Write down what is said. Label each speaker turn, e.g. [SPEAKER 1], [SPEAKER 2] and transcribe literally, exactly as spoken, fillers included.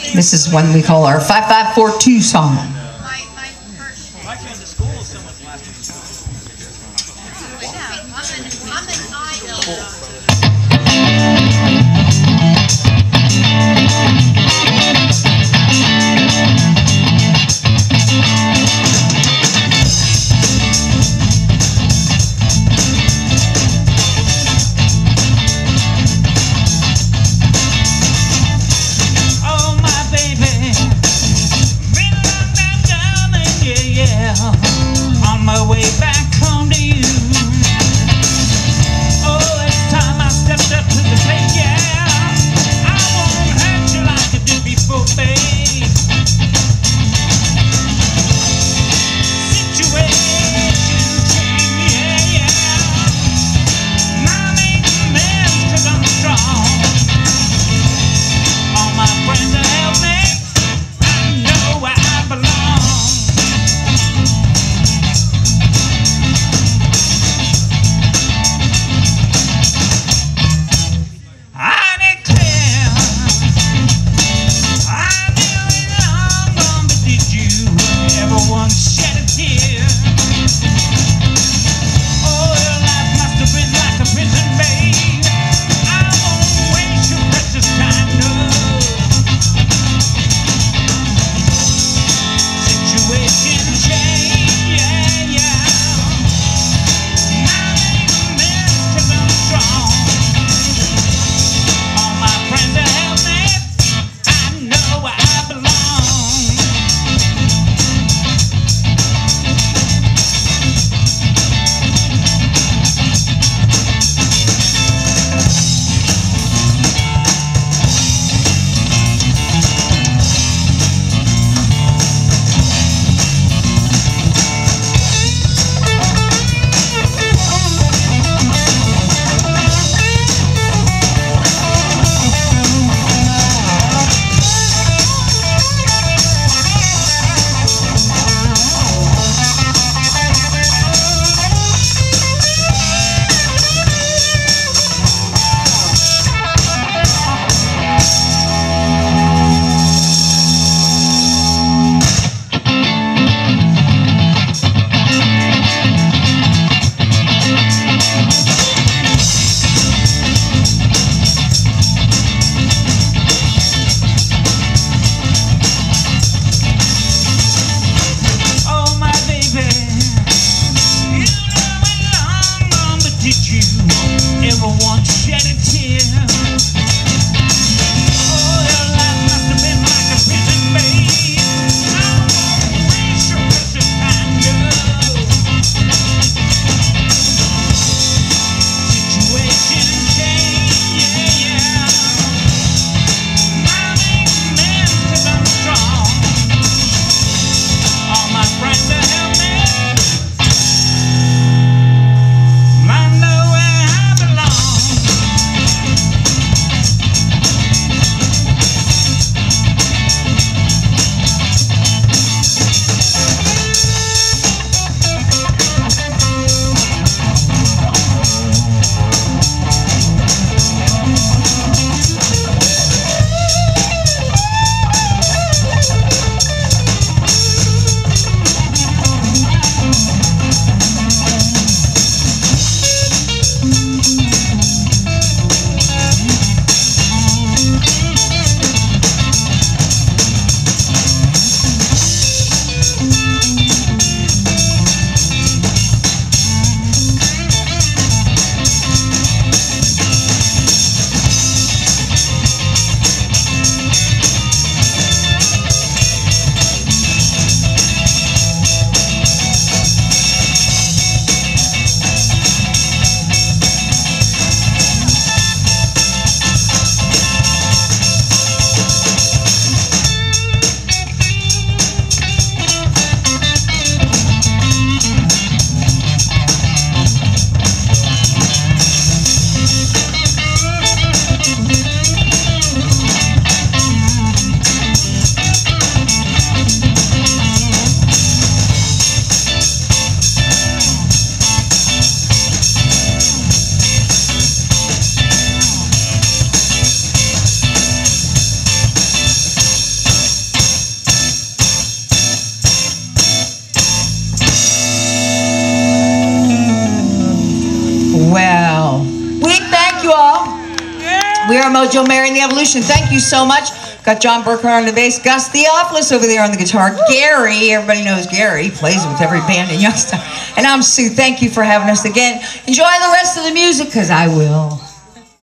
[SPEAKER 1] This is one we call our five five four two song.
[SPEAKER 2] Oh, my baby, been long
[SPEAKER 1] We are Mojo Mary and the Evolution. Thank you so much. Got John Burkhart on the bass, Gus Theophilus over there on the guitar, Gary, everybody knows Gary, he plays with every band in Youngstown. And I'm Sue. Thank you for having us again. Enjoy the rest of the music, because I will.